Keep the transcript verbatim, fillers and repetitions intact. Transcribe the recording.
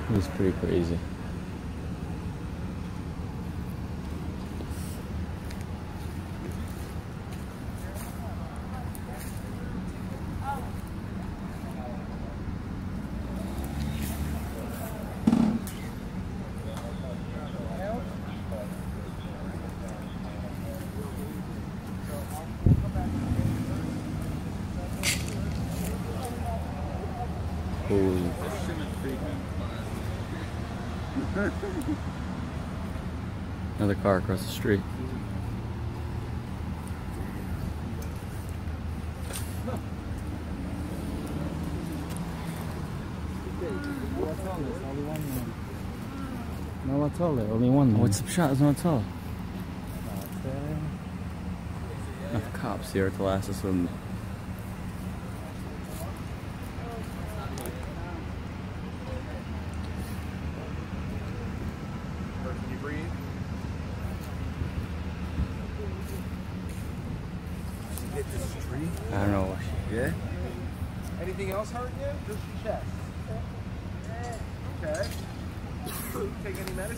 It was pretty crazy. Holy. Another car across the street. No, what's all there? Only one. What's the shot? There's no tell. Enough cops here to last us from. Can you breathe? Hit this tree? I don't know. Yeah. Anything else hurting you? Just your chest. Okay. Take any medicine?